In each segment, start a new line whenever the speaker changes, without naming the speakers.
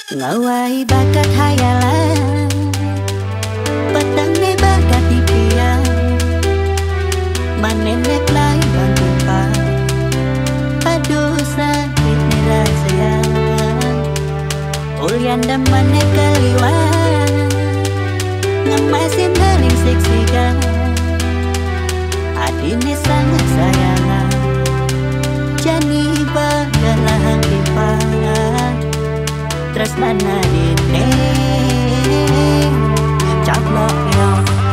Ngawai bakat hayalan, petangnya bakat impian, manenek lain bangkipa. Aduh sakit nih rasanya, ulian dan manek keliwan, ngemasin haling seksikan. Adine sangat sayangan, jani bagalah kipan. Tresnana dine caplok yo.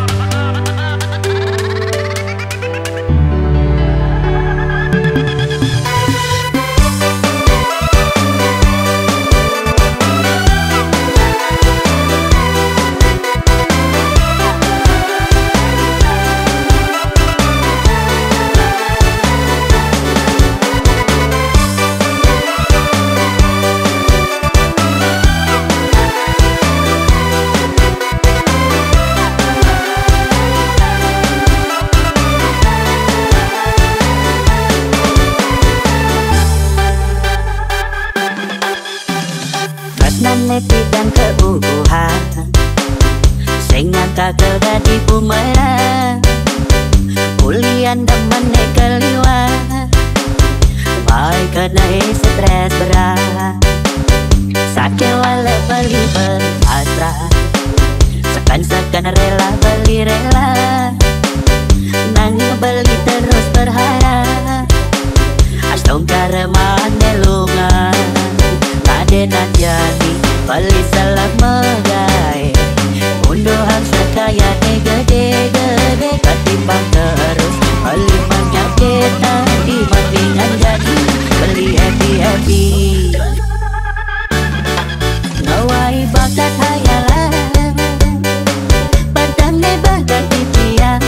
Netidan keuuhan sing ngangka kegadi pumeran ulian demen nek keliwat bae kena stres berat sakit wale beli berasrah sekan rela beli rela nanging beli terus berharap astong kareman nelungan adenan jadi balik salah megai unduhan sekaya gede-gede ketimbang terus beli banyak kita di mendingan jadi beli happy ngawai bakat hayalan padangnya bakat impian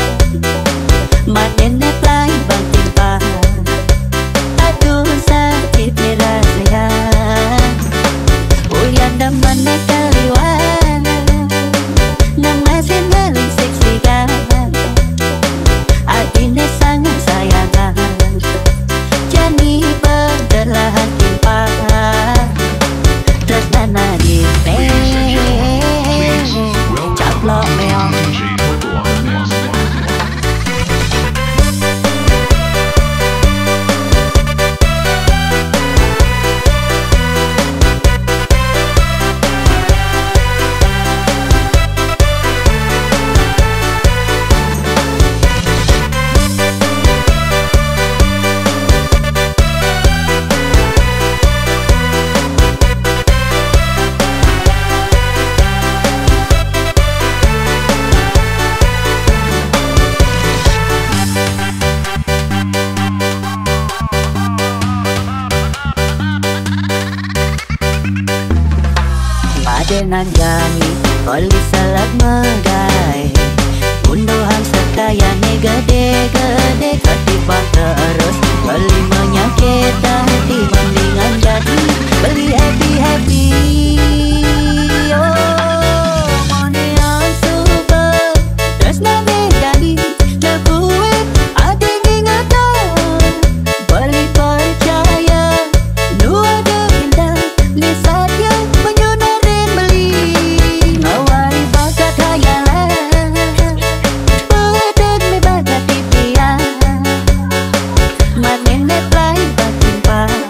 manenek lain bangkipa. Aduh sakit nih rasanya, demen nek keliwan, ngemasin haling seksikan. Adine sangat sayangan, jani berdelahan timpa. Tresnana dine caplok meong. Adenan jani beli salat megai unduhan sekaya nih gede-gede ketimbang terus beli menyakit hati mendingan jadi beli happy oh money yang super tresnana jadi nebuet ade ingatan beli percaya nu ada indah lihat yang manenek lain bangkipa.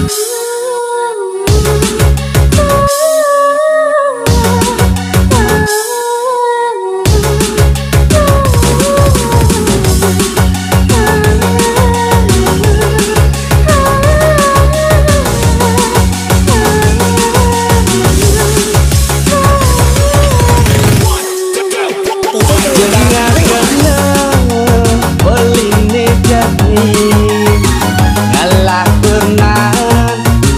Ngalah berenang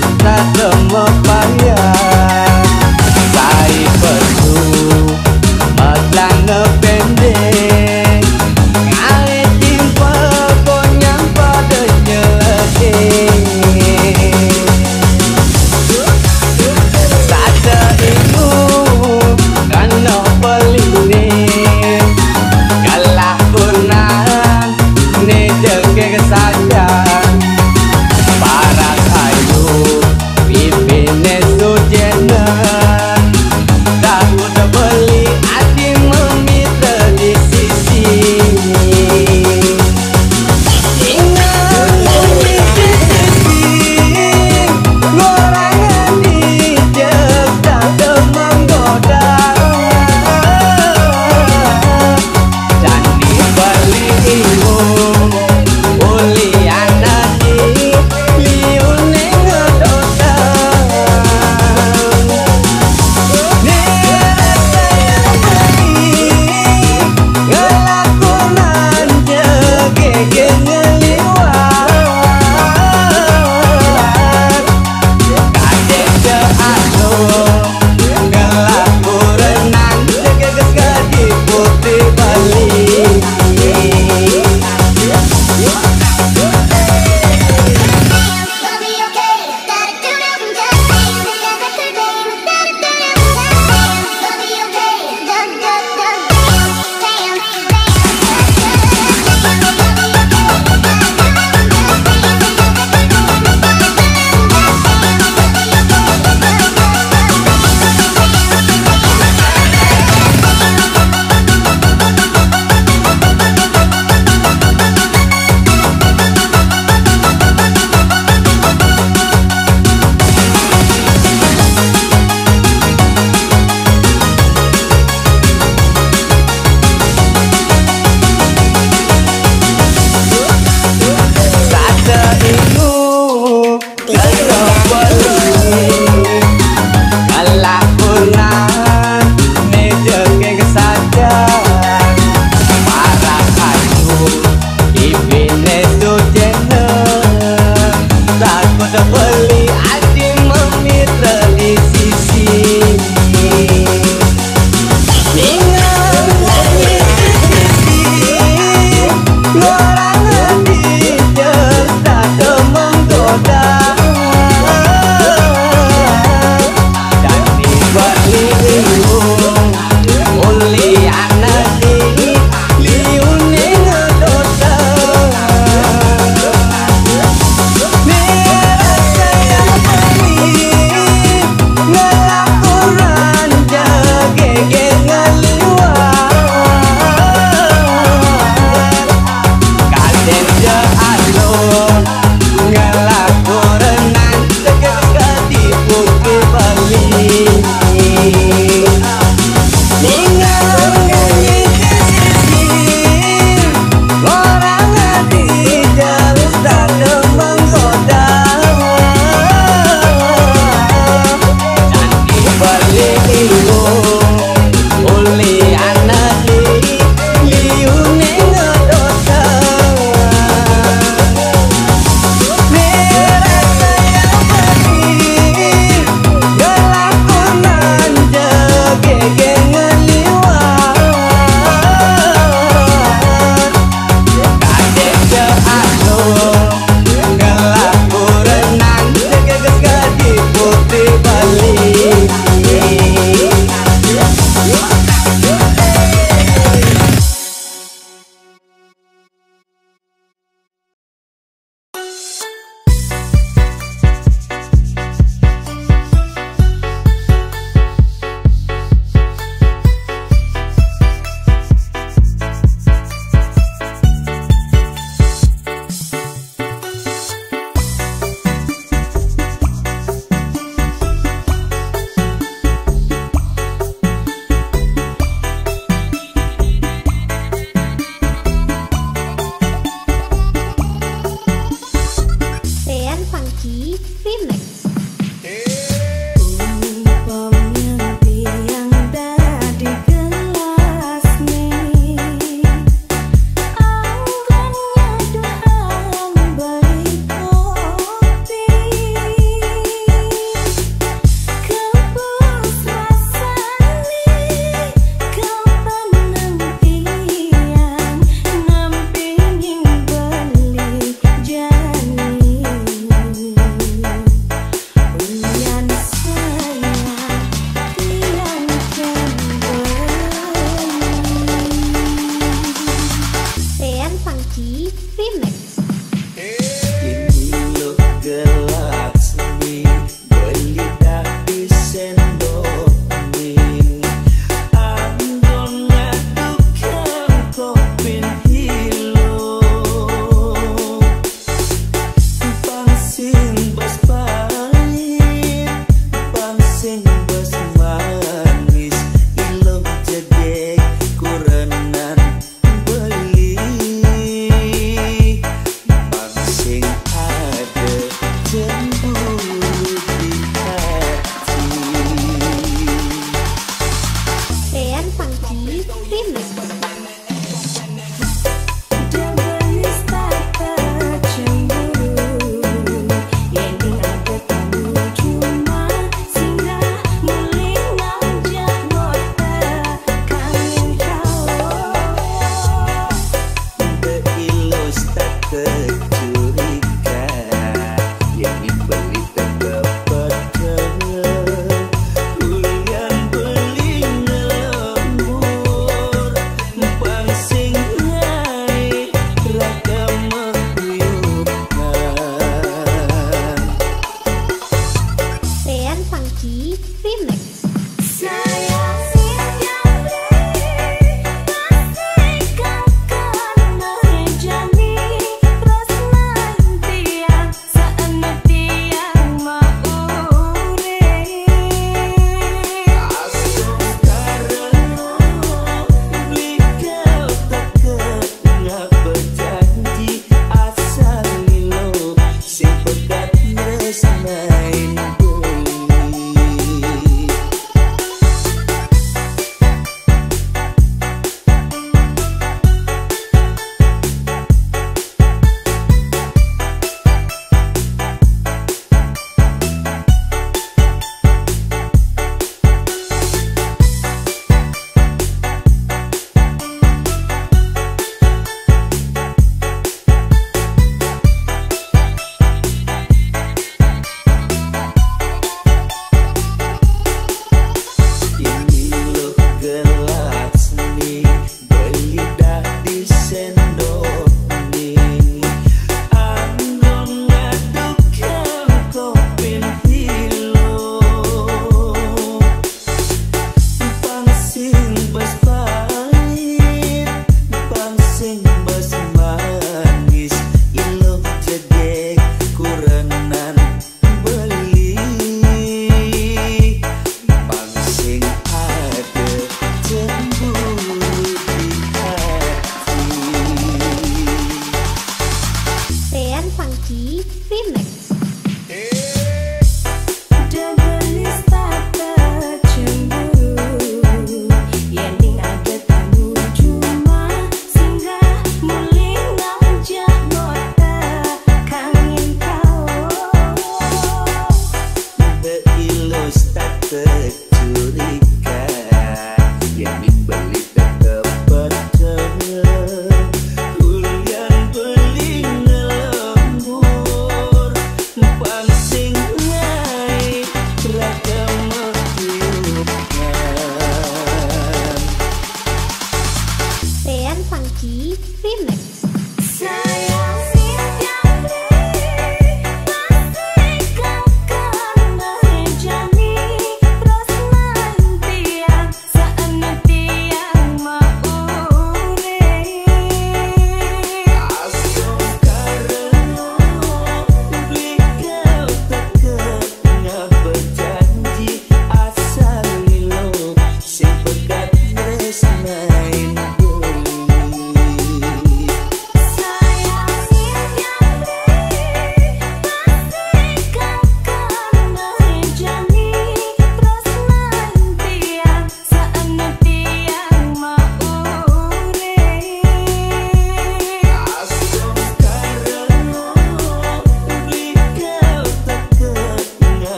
Funky Remix.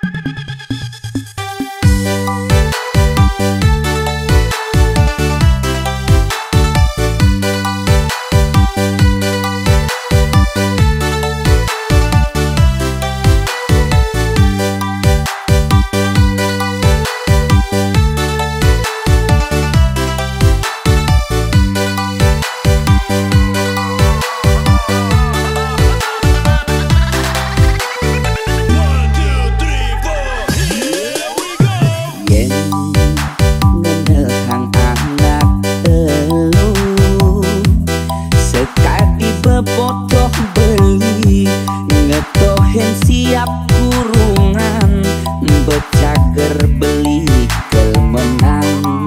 Siap kurungan becager beli kemenang.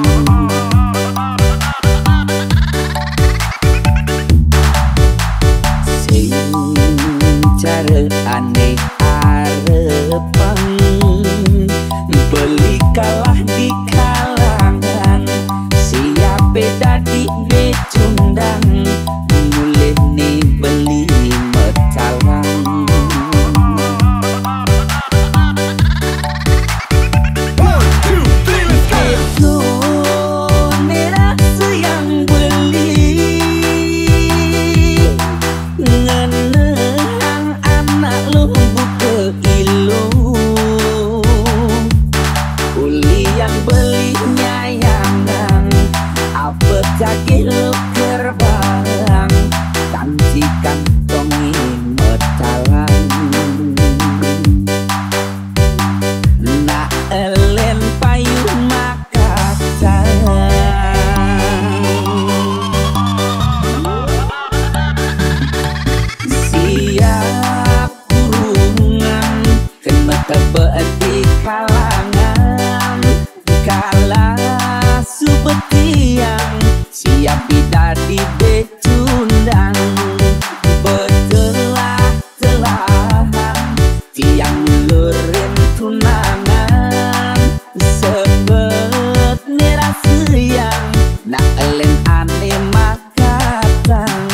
Sing cara aneh arepang beli kalah di kalangan. Siap beda di becundang mulih nih beli metalang. Jaki lu kerbang tantikan tongi metalang. Na elen payu Makassar siap kurungan kena tebet di kalangan. Kalah subetiang siap tidak di becundang betelah-telahan tiang lurin tunangan sebet nera siang nak elen ane makatang.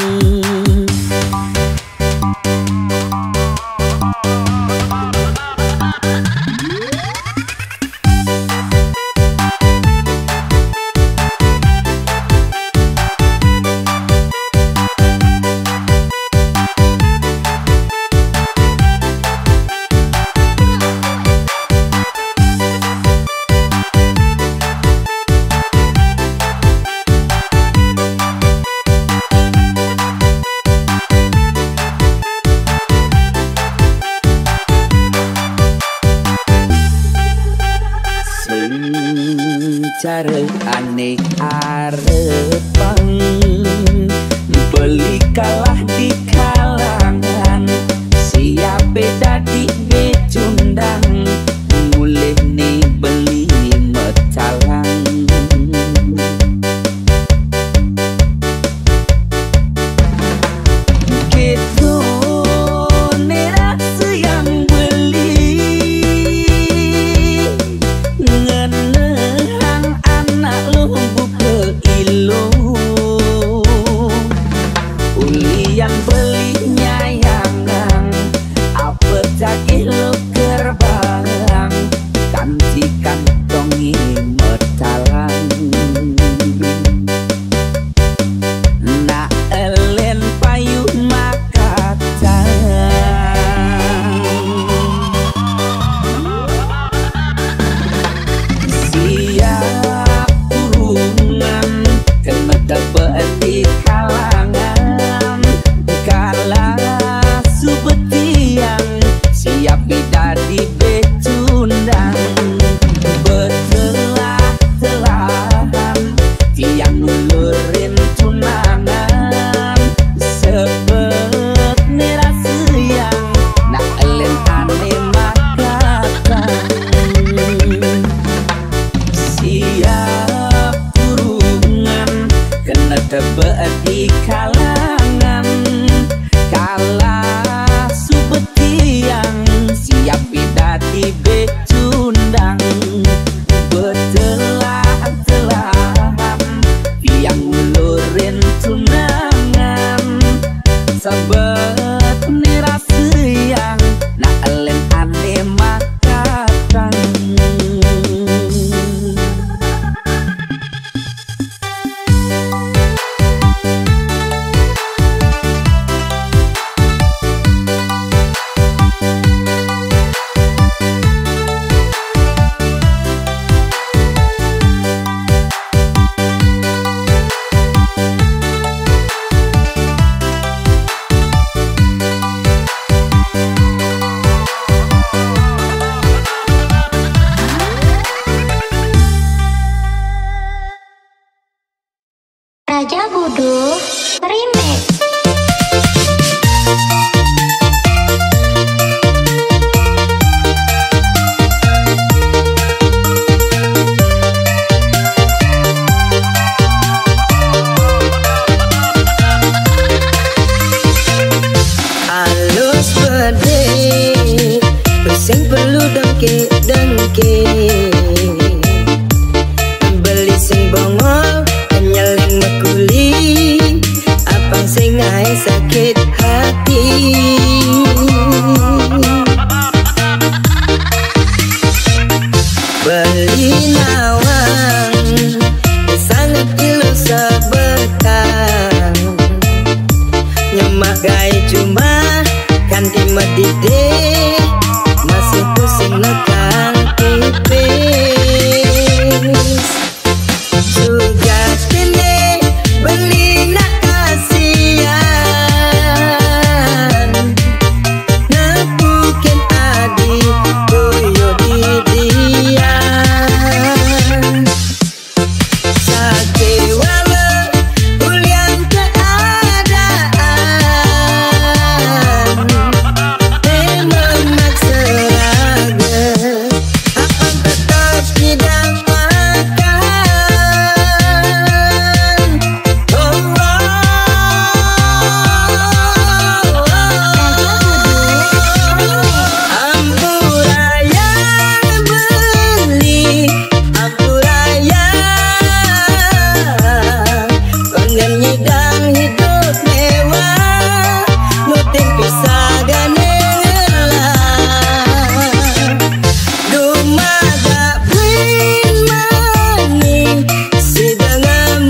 Cara aneh arepang beli kalah di kalangan. Siap beda di becundang mulih nih beli metalang. Gitu nera yang beli ulian beli dengke beli sing bongol penyeling mekuli apang sing ae sakit hati beli nawang sangat kilo sebetang nyemak gai cuma ganti medide masih pusing nekang tipis juga kene beli nak kasihan nepukin adi boyo di dia sake wala ulian keadaan memaksa akan tetap tidak makan ampuraya beli ampuraya pengen nyidang hidup mewah nutin pisah ganelah dumada brin maning sidang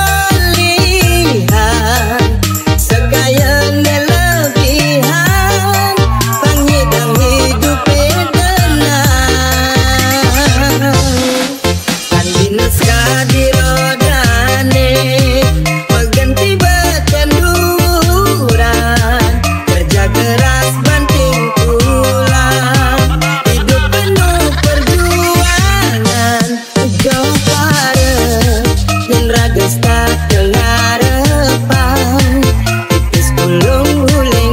molihan sekayan lebihan pangidang hidup tenang kan dinas kadirodane mengganti badan duran kerja keras banting tulang hidup penuh perjuangan jauh parah dan ragesta dengarepan tipis pulung huling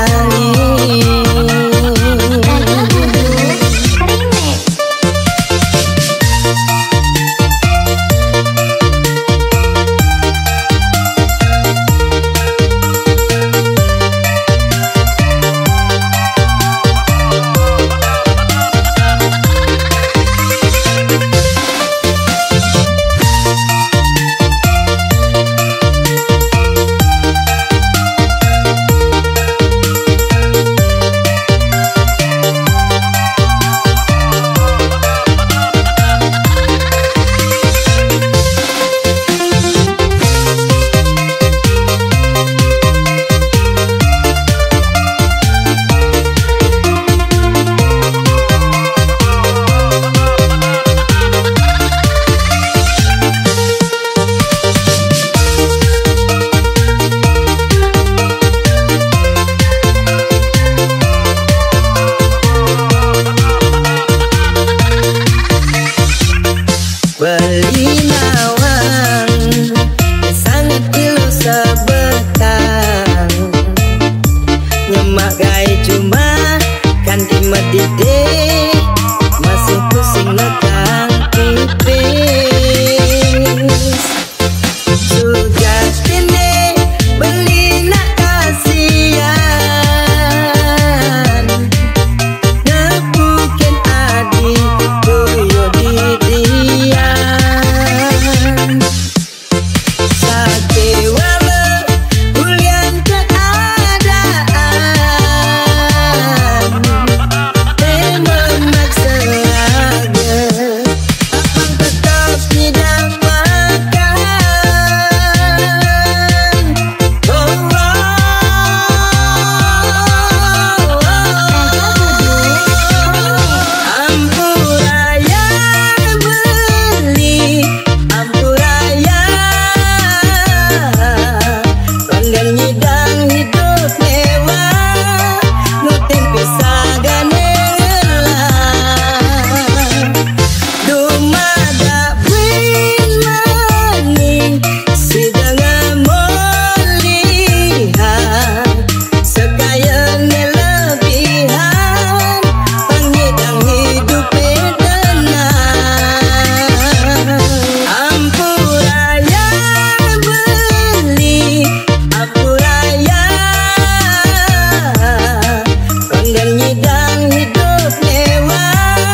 beli nawang sangat kilo sebetang nyemak gai cuma ganti medide masih pusing nekang tipis juga kene beli nak kasihan nepukin adi boyo di dia sake wala ulian keadaan memaksa apang tetap tidak makan ampuraya beli ampuraya pengen nyidang hidup mewah nutin pisah ganelah dumada brin maning sidang molihan sekayan lebihan pangidang hidup tenang ampuraya beli ampuraya pengen nyidang hidup mewah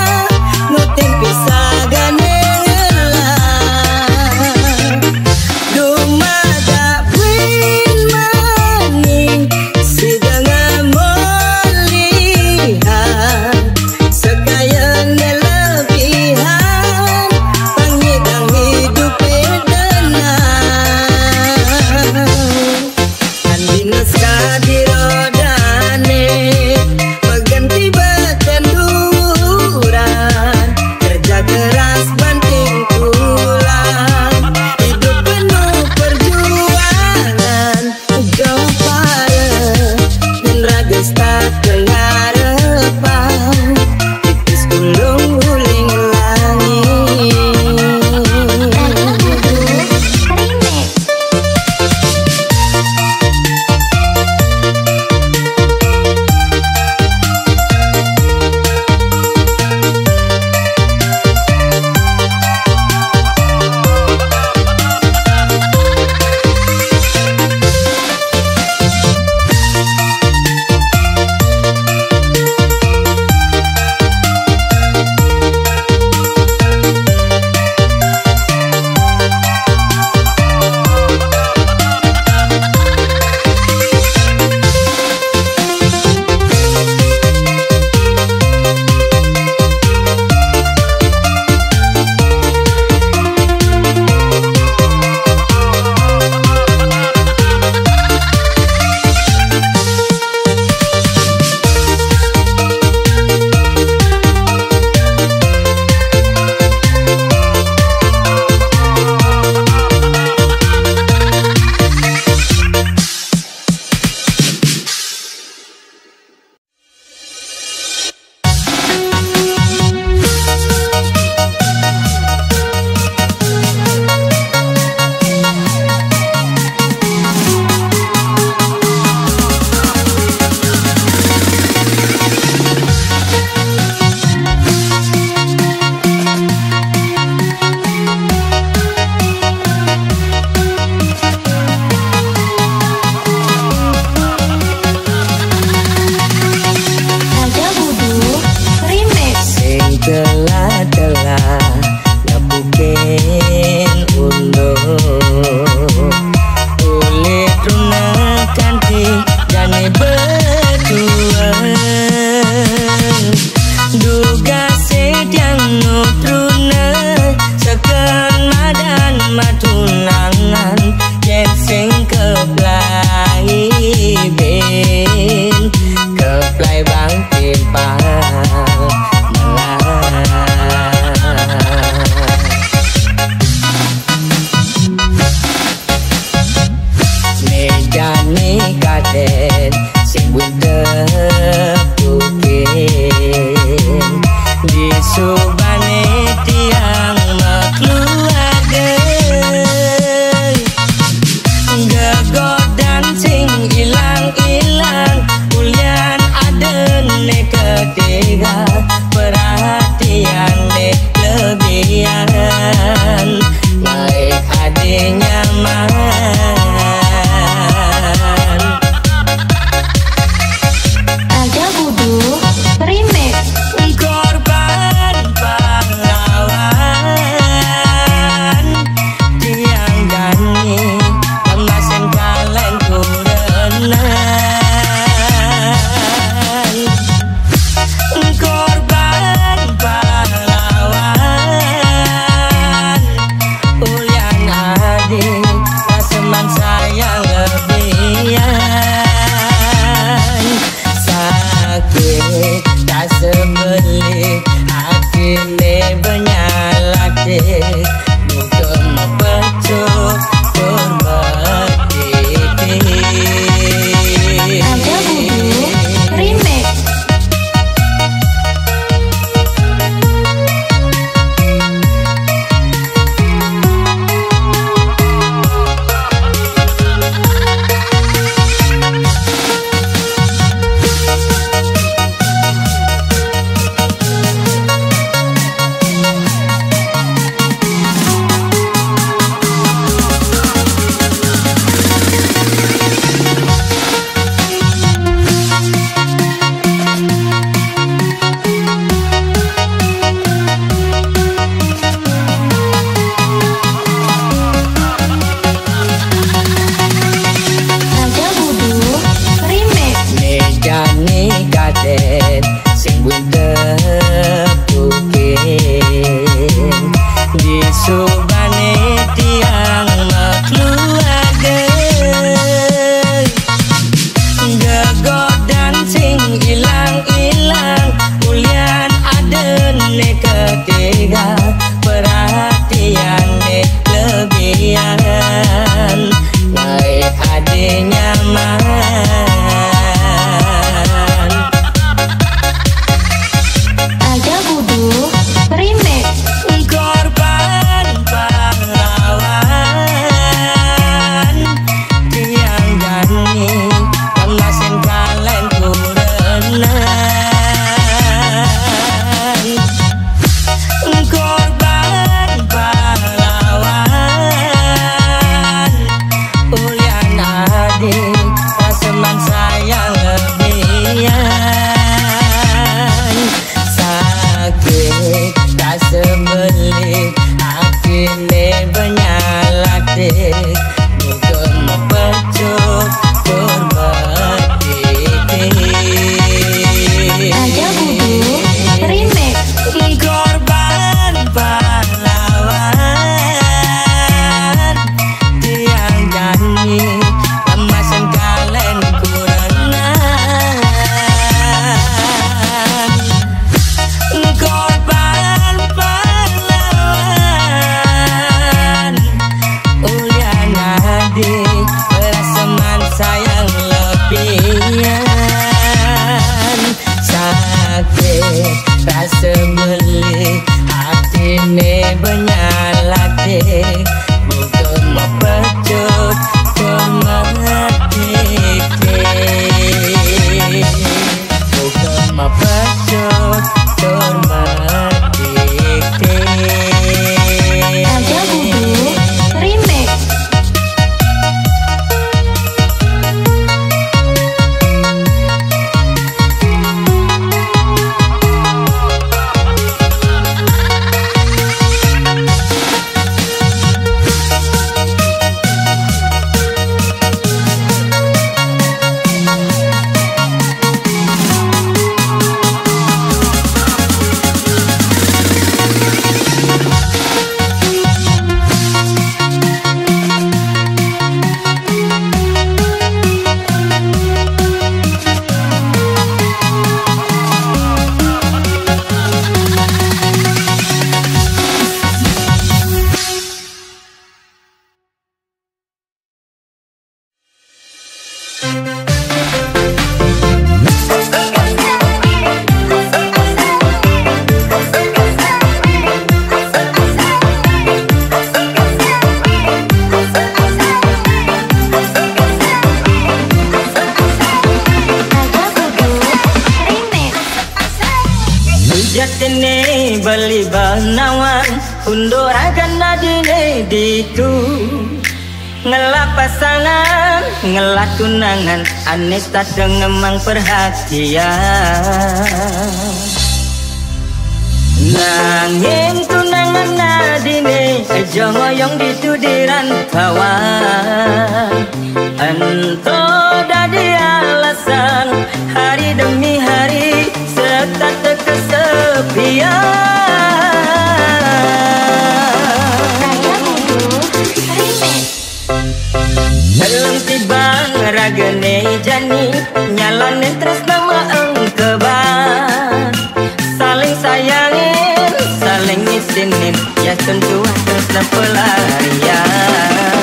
nih ketiga, perhatian nih lebihan, baik hati nyaman.
Ada Budu remix.
Korban pahlawan tiang gani kemasin kalen kurenan. Korban pahlawan ulian adik raseman sayang lebihan, sakit tak sebeli hati ne benyalatik, bukan mempecut berbakti.
Ada Budu remix. Ada Budu remix.
Mejani kadet sing tepukin di subane tiang makluage, gegodan sing ilang-ilang ulian aden nih ketiga, perhatian nih lebihan, baik hati nyaman.
Ada Budu remix.
Korban pahlawan tiang gani kemasin kalen kurenan. Korban pahlawan ulian adik raseman sayang lebihan, sakit tak sebeli hati ne benyalatik, bukan mempecut berbakti.
Ada Budu remix.
Korban pahlawan tiang gani kemasan kalen kurenan. Korban pahlawan ulian adik raseman sayang lebihan, sakit tak sebeli hati ne benyalatik, bukan mempecut bermetik, bukan mempecut bermetik.
Ada Budu remix.
Jatine beli banawan undur akan nadine ditu ngelak pasangan ngelak tunangan aneh tak dengemang perhatian nanging tunangan nadine ejo ngoyong ditudiran kawan ento dadi alasan hari demi hari setat kesepian dalam tibang ragane jani nyalanin terus nama engkeban saling sayangin saling ngisinin ya tentu terus pelarian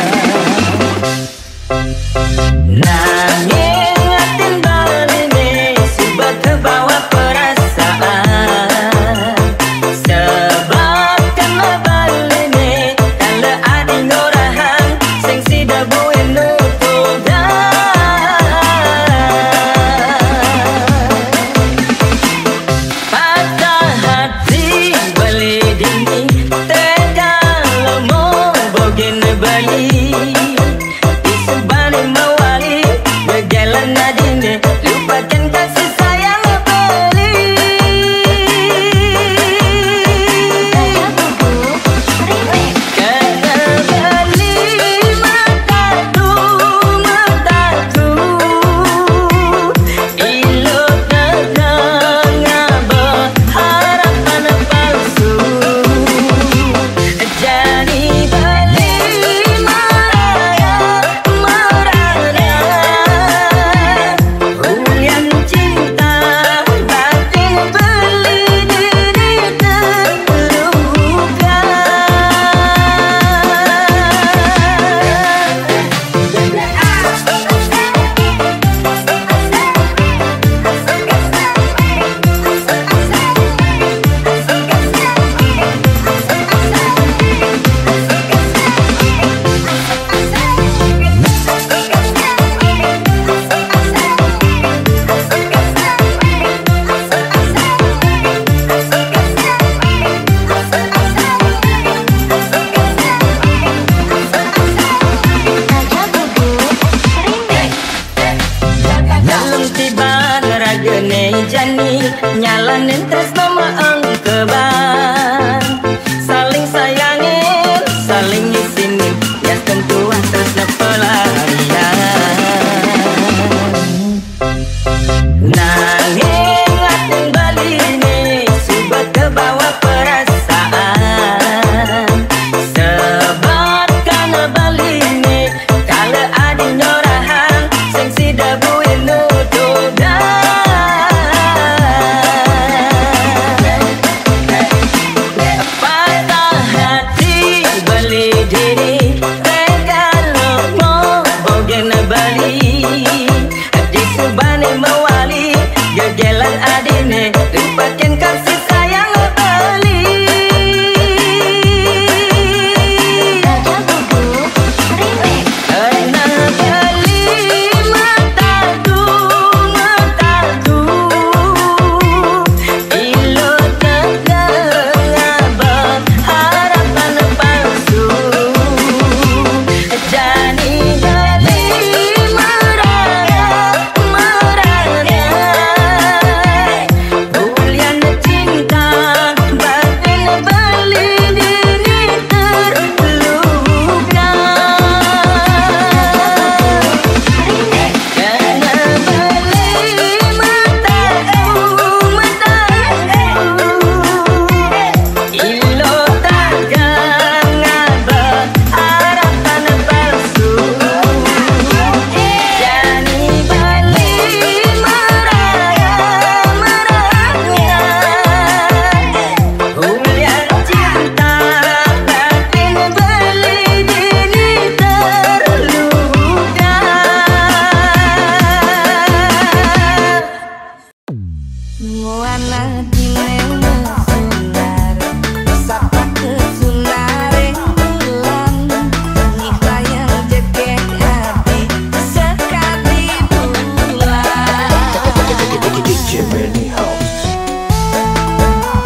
nanging ngatin baline subah ke bawah perasaan sebab kena baline kalau adi ngorahan sing si dabuin patah hati beli dini tega lomo bogin bali disebani mawali berjalan nadine lupakan kasih sayang beli kena beli mataku ilo dagang harapan palsu jadi beli maraya ulian cinta batin beli diri terluka dalam tiba ragane jani nyalanin terus nama engkeban saling sayangin saling ngisinin ya tentu terus pelarian nanging ngatin baline subah ke bawah perasaan sebab karena baline kalau adi nyorahan sing si dabuin patah hati beli diri tega lomo bogen bali disubane mawali gegelan adine lupakan kasih sayang bali karena beli mataku ilo dagang harapan palsu jadi beli maraya ulian cinta batin beli diri terluka karena beli mataku ilo dagang harapan palsu jadi beli maraya ulian cinta batin beli diri terluka Muana dine mesunar sapa kesunare bulan nyiklayang jegek hati sekali bulan
DJ Benny House.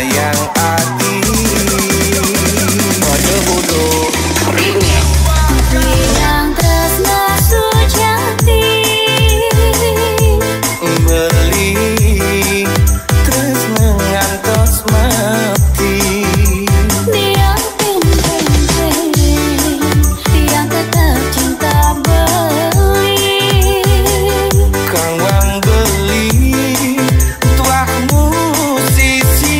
sayang hati. Raja bodoh remix.
Bilang tresna sujati
Beli tresna ngantos mati.
Dia pin-pin yang tetap cinta beli.
Kang wang beli tuah musisi.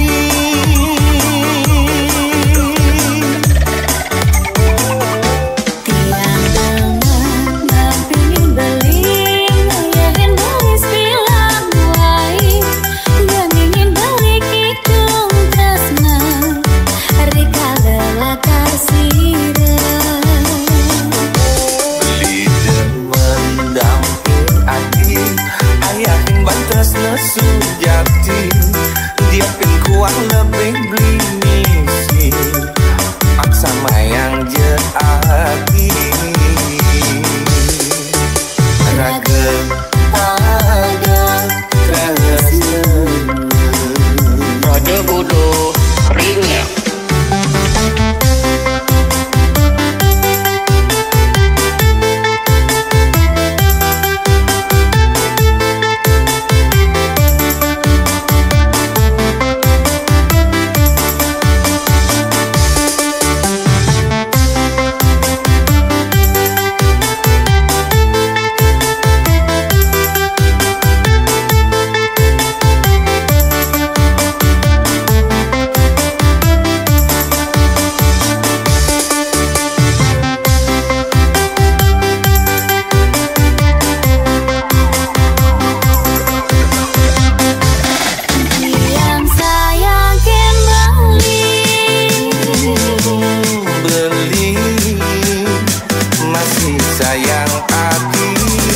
Tiang dengar nampingin beli ngayahin nulis bilang wai dan ingin balik ikung tresna rika lelakar sirah.
Beli demen damping adi ayahin bantas sujati. Dia pin kuah lebih beli misi aksa mayang jeati. Raga pada tresna. Raja bodoh remix.
Yang sayangin beli
Beli masih sayang hati.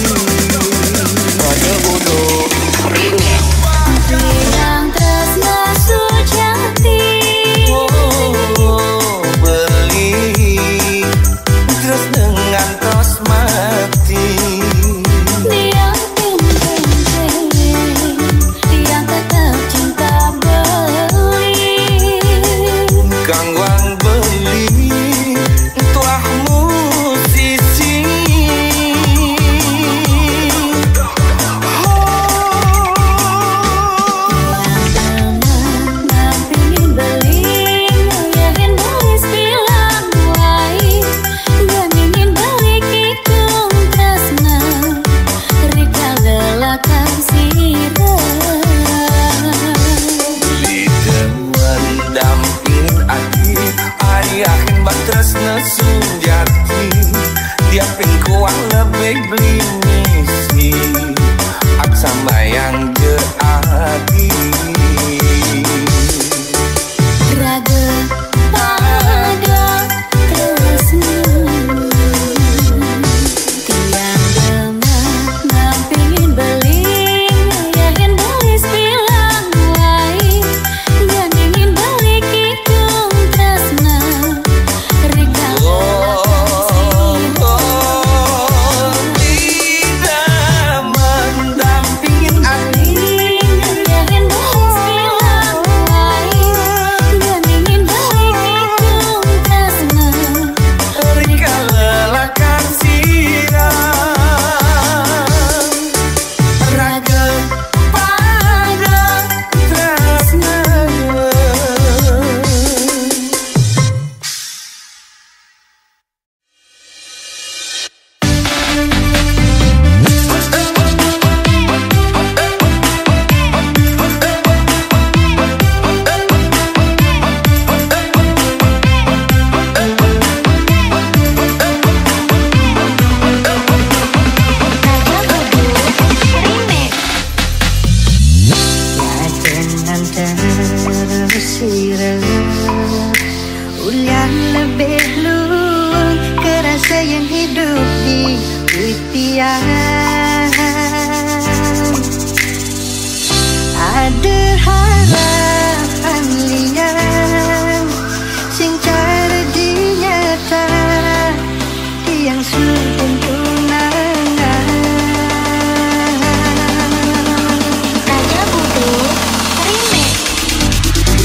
Raja bodoh remix.
bilang tresna sujati
Beli terus dengan tos mati.
dia pin-pin yang tetap cinta beli.
Kang wang beli tuah musisi.
Nampingin beli ngayahin nulis bilang wai dan ingin balik ikung tresna rika lelakar sirah.
Beli demen damping adi ayahin bantas sujati. Dia pin kuah lebih beli misi aksa mayang jeati.
Raga pada tresna. Tiang dengar nampingin beli ngayahin nulis bilang wai dan ingin balik ikung tresna rika lelakar sirah.
Tidak mendampingin adi
Ngayahin nulis bilang wai dan ingin balik ikung tresna
rika lelakar sirah. Raga pada tresna.
Ulang lebih luang kerasa yang hidup di titian. Ada harapan liang sing cara dinyata yang sudah tunangan.
Raja Bodoh remix.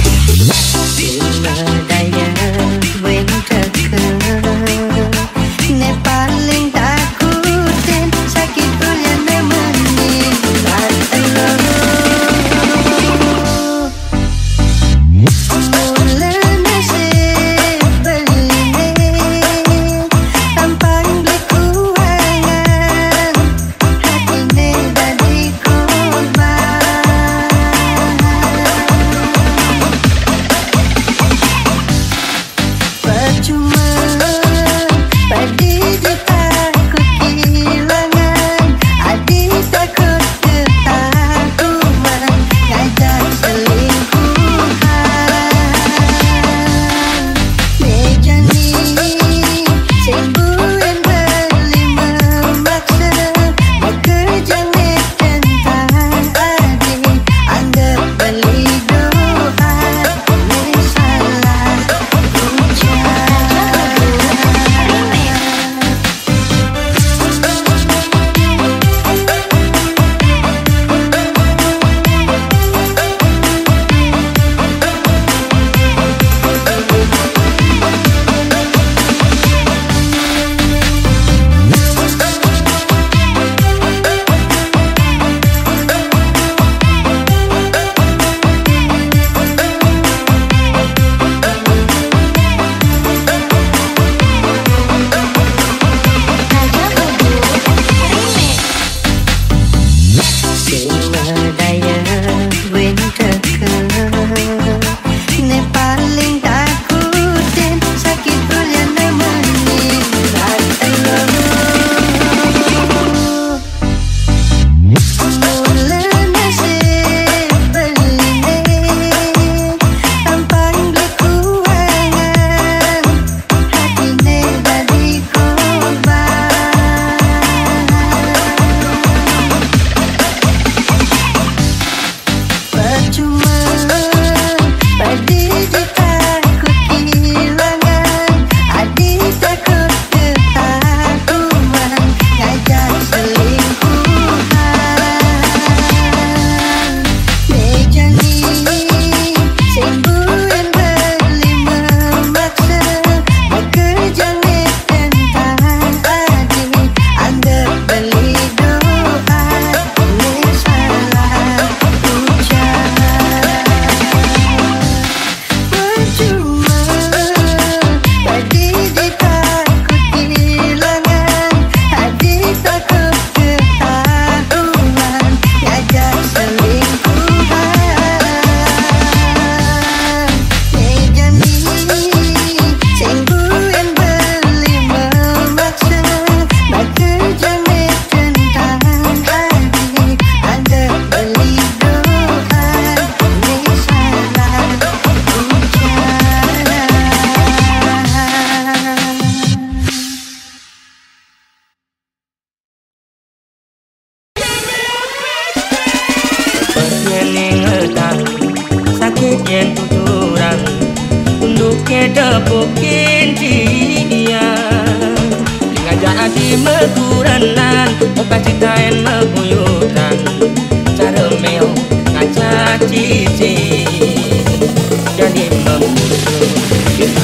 sakit yen tuturan untuk kedepokin dia ngajak hati meguranan obat citain meguyutan cara meo ngajak cici jadi membunuh kita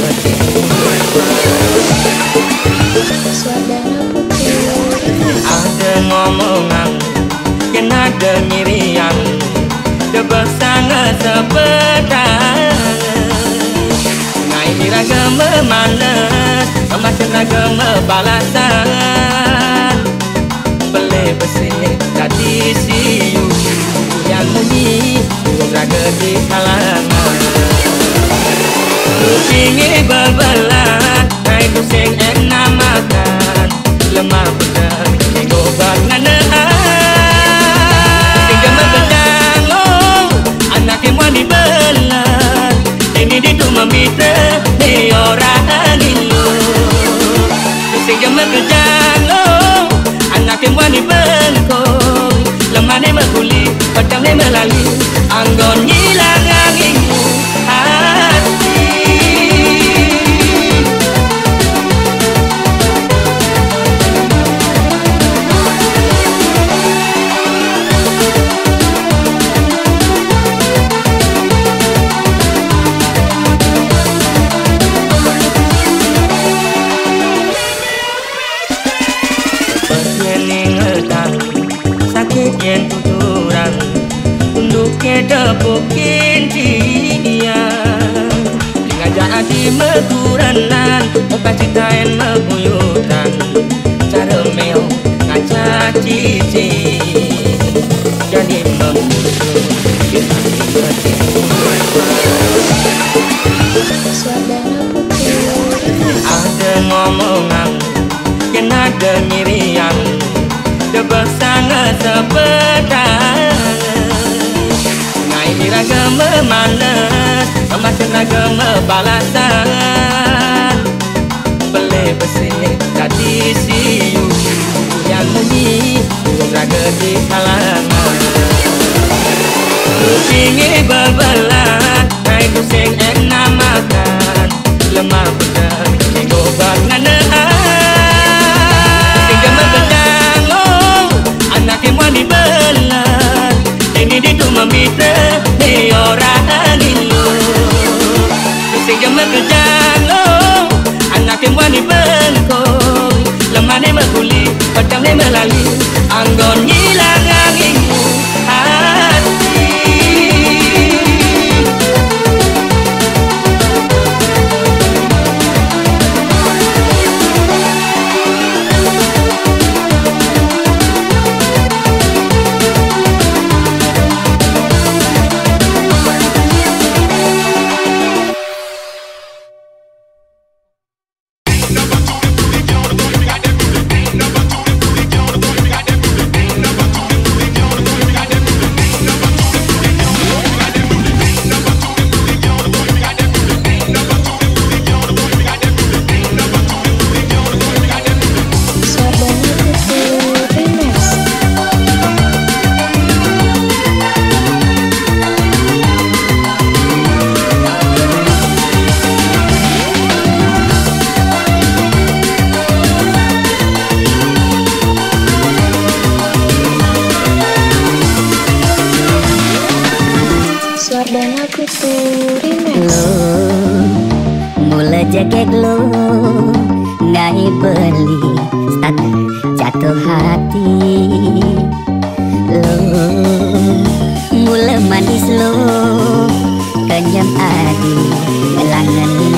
ada ngomongan yang ada ngirian debak sangat sepedang ngai diragam memanas macam ragam balasan beli bersih tadi siu yang mudi raga di kalangan ingin berbelan naik pusing enak makan lemah benar digobat nganaan tinggal membedang oh anak yang mau dibelan ini di rumah mitra di orang ilu tinggal membedang oh anak yang mau dibelkong lemah ni meguli pedang ni melali anggon hilang anginmu hati sakit yen tuturan untuk kedepokin dia ngajak hati meguranan obat citain meguyutan cara meo ngajak cici jadi membunuh kita ada ngomongan yang ada ngirian debak sangat sepedang ngai diragam memanas macam ragam balasan beli bersih tadi siu yang mudi raga di kalangan ingin berbelan naik pusing enak makan lemah benar digobat nganaan tinggal membedang anak yang mau dibelan ini di rumah mitra di orang ilu sehingga megedang anak yang mau dibelkong lemah ni meguli pedang ni melali anggon hilang anginmu hati
Swardana Putu Remix.
Mula jagek lo ngai beli starter jatuh hati lo mula manis lo kenyam adi ngelangan